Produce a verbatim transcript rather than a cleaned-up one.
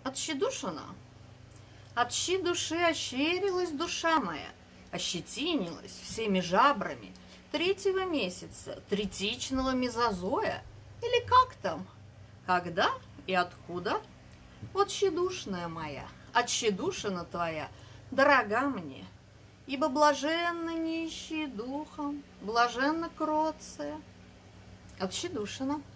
Отщедушена? От щи души ощерилась душа моя, ощетинилась всеми жабрами третьего месяца третичного мезозоя, или как там, когда и откуда? Вот щедушная моя, отщедушена твоя, дорога мне, ибо блаженны нищие духом, блаженна кроция, отщедушена.